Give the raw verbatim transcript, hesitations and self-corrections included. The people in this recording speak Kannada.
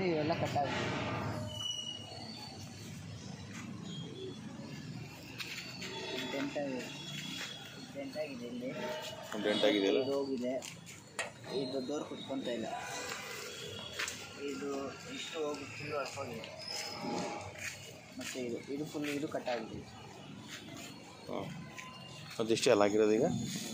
ಮತ್ತು ಇವೆಲ್ಲ ಕಟ್ಟಾಗಿದೆ. ಡೆಂಟಾಗಿದೆ ಡೆಂಟಾಗಿದೆ ಇಲ್ಲಿ ಡೆಂಟಾಗಿದೆ ಇದು ಹೋಗಿದೆ. ಇದು ಡೋರ್ ಕುತ್ಕೊತ ಇಲ್ಲ. ಇದು ಇಷ್ಟು ಹೋಗಿ ಫುಲ್ಲು ಹರ್ಕೋಗಿದೆ. ಮತ್ತು ಇದು ಇದು ಫುಲ್ ಇದು ಕಟ್ಟಾಗಿದೆ. ಹಾಂ, ಅದಿಷ್ಟೇ ಅಲ್ಲ ಆಗಿರೋದು ಈಗ.